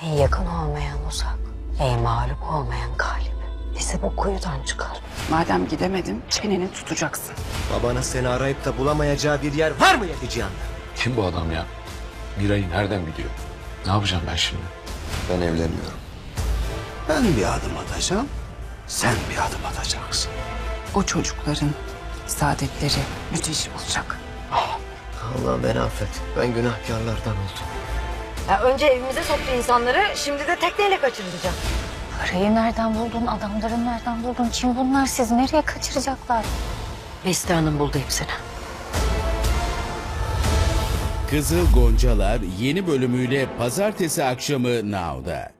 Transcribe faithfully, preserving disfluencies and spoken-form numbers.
Ey yakın olmayan uzak, ey mağlup olmayan galip. Bizi bu kuyudan çıkar. Madem gidemedim, çeneni tutacaksın. Babanız seni arayıp da bulamayacağı bir yer var mı Yedican'da? Kim bu adam ya? Miray'ı nereden biliyor? Ne yapacağım ben şimdi? Ben evleniyorum. Ben bir adım atacağım, sen bir adım atacaksın. O çocukların saadetleri müthiş olacak. Allah'ım beni affet. Ben günahkarlardan oldum. Ya önce evimize soktu insanları, şimdi de tekneyle kaçırılacak. Parayı nereden buldun, adamları nereden buldun? Kim bunlar, siz nereye kaçıracaklar? Beste Hanım buldu hepsini. Kızıl Goncalar yeni bölümüyle pazartesi akşamı Now'da.